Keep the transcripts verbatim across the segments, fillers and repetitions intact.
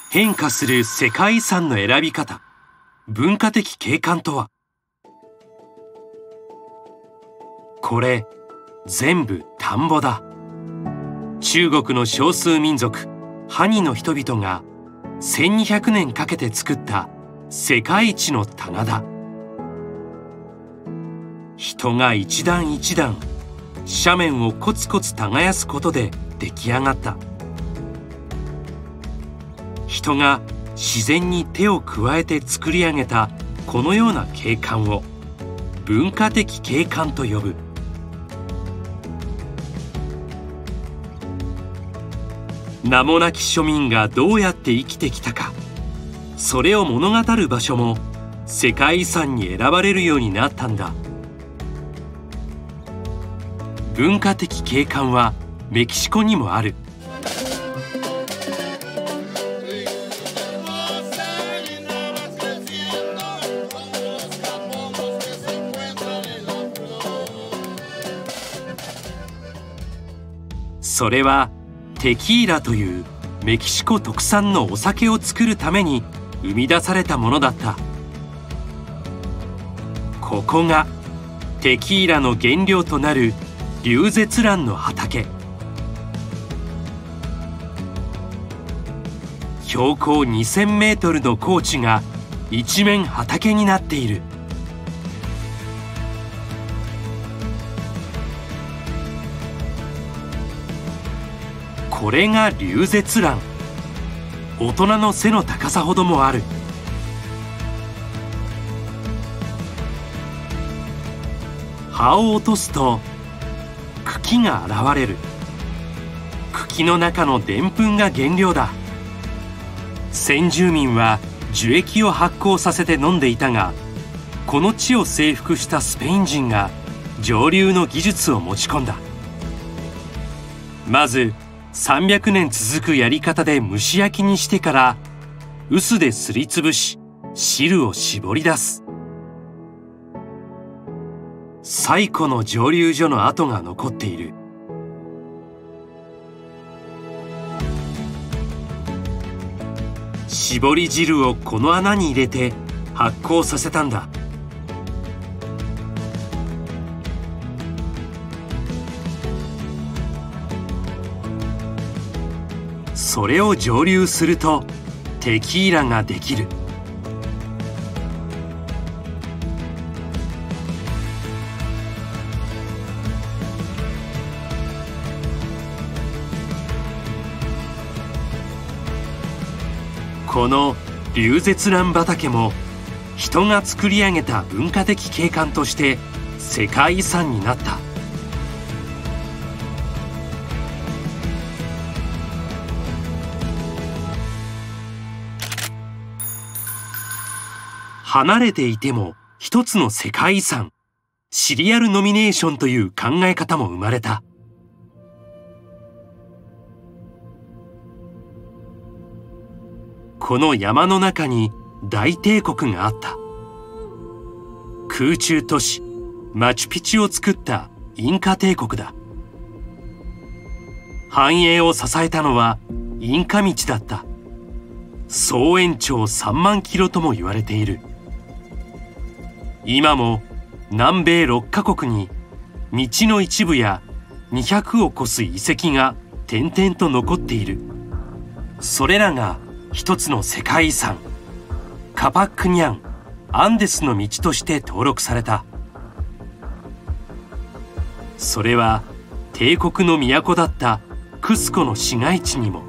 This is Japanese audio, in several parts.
変化する世界遺産の選び方、文化的景観とは。これ全部田んぼだ。中国の少数民族ハニの人々がせんにひゃくねんかけて作った世界一の棚だ。人が一段一段斜面をコツコツ耕すことで出来上がった。人が自然に手を加えて作り上げたこのような景観を文化的景観と呼ぶ。名もなき庶民がどうやって生きてきたか、それを物語る場所も世界遺産に選ばれるようになったんだ。文化的景観はメキシコにもある。それはテキーラというメキシコ特産のお酒を作るために生み出されたものだった。ここがテキーラの原料となるリュウゼツランの畑。標高にせんメートルの高地が一面畑になっている。これがリュウゼツラン。大人の背の高さほどもある。葉を落とすと茎が現れる。茎の中のでんぷんが原料だ。先住民は樹液を発酵させて飲んでいたが、この地を征服したスペイン人が蒸留の技術を持ち込んだ。まずさんびゃくねん続くやり方で蒸し焼きにしてから臼ですりつぶし汁を絞り出す。最古の蒸留所の跡が残っている。絞り汁をこの穴に入れて発酵させたんだ。それを蒸留するとテキーラができる。このリュウゼツラン畑も人が作り上げた文化的景観として世界遺産になった。離れていても一つの世界遺産、シリアルノミネーションという考え方も生まれた。この山の中に大帝国があった。空中都市マチュピチュを作ったインカ帝国だ。繁栄を支えたのはインカ道だった。総延長さんまんキロとも言われている。今も南米ろっかこくに道の一部やにひゃくを超す遺跡が点々と残っている。それらが一つの世界遺産、カパックニャン・アンデスの道として登録された。それは帝国の都だったクスコの市街地にも。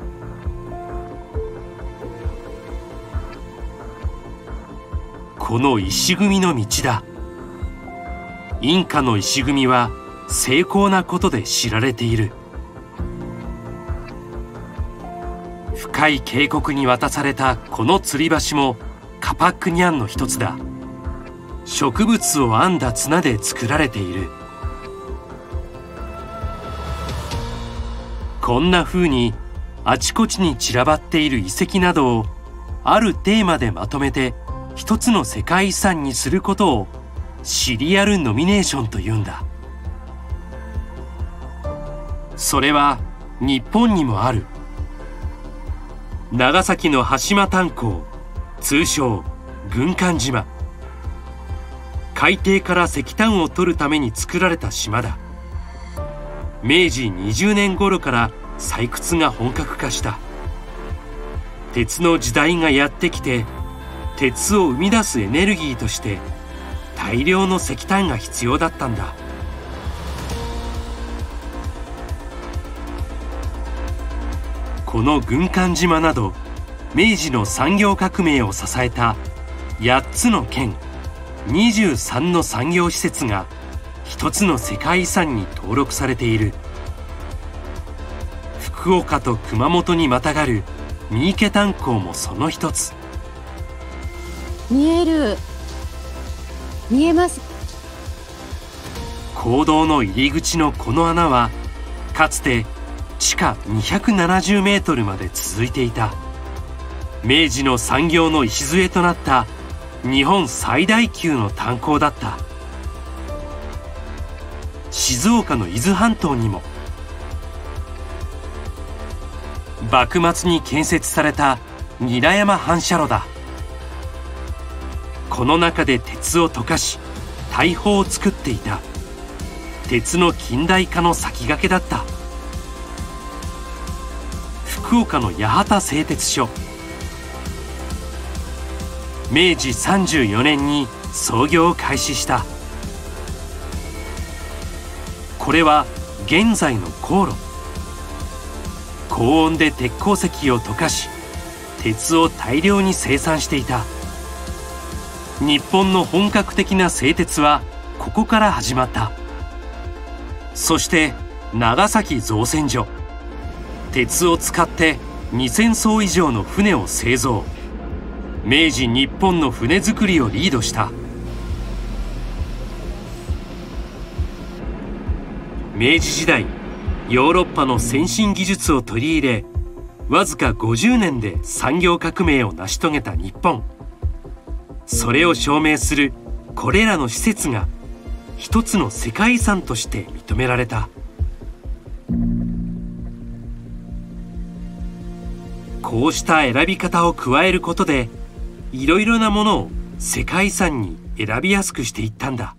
この石組みの道だ。インカの石組みは精巧なことで知られている。深い渓谷に渡されたこの吊り橋もカパックニャンの一つだ。植物を編んだ綱で作られている。こんな風にあちこちに散らばっている遺跡などをあるテーマでまとめて一つの世界遺産にすることをシリアルノミネーションというんだ。それは日本にもある。 長崎の端島炭鉱、通称軍艦島。海底から石炭を取るために作られた島だ。明治にじゅうねん頃から採掘が本格化した。鉄の時代がやってきて、鉄を生み出すエネルギーとして大量の石炭が必要だったんだ。この軍艦島など明治の産業革命を支えたやっつの県、にじゅうさんの産業施設が一つの世界遺産に登録されている。福岡と熊本にまたがる三池炭鉱もその一つ。 見える、見えます。 坑道の入り口のこの穴はかつて地下にひゃくななじゅうメートルまで続いていた。明治の産業の礎となった日本最大級の炭鉱だった。静岡の伊豆半島にも。幕末に建設された韮山反射炉だ。この中で鉄を溶かし大砲を作っていた。鉄の近代化の先駆けだった。福岡の八幡製鉄所、明治さんじゅうよねんに操業を開始した。これは現在の高炉。高温で鉄鉱石を溶かし鉄を大量に生産していた。日本の本格的な製鉄はここから始まった。そして長崎造船所、鉄を使ってにせんそう以上の船を製造。明治日本の船作りをリードした。明治時代、ヨーロッパの先進技術を取り入れ、わずかごじゅうねんで産業革命を成し遂げた日本。それを証明するこれらの施設が一つの世界遺産として認められた。こうした選び方を加えることで、いろいろなものを世界遺産に選びやすくしていったんだ。